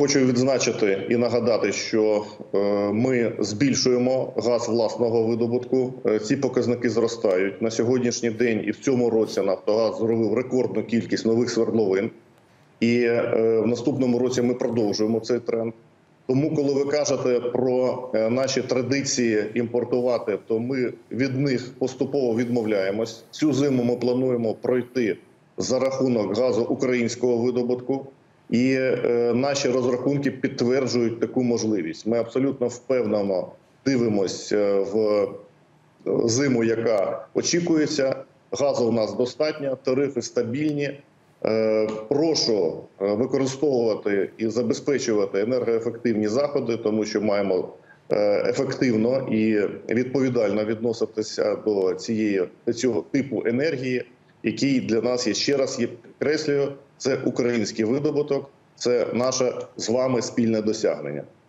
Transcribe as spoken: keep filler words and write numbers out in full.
Хочу відзначити і нагадати, що ми збільшуємо газ власного видобутку. Ці показники зростають. На сьогоднішній день і в цьому році «Нафтогаз» зробив рекордну кількість нових свердловин. І в наступному році ми продовжуємо цей тренд. Тому, коли ви кажете про наші традиції імпортувати, то ми від них поступово відмовляємось. Цю зиму ми плануємо пройти за рахунок газу українського видобутку. І е, наші розрахунки підтверджують таку можливість. Ми абсолютно впевнено дивимося в зиму, яка очікується. Газу у нас достатньо, тарифи стабільні. Е, прошу використовувати і забезпечувати енергоефективні заходи, тому що маємо е, ефективно і відповідально відноситися до цієї, цього типу енергії, який для нас є, ще раз є, підкреслюю, це український видобуток, це наше з вами спільне досягнення.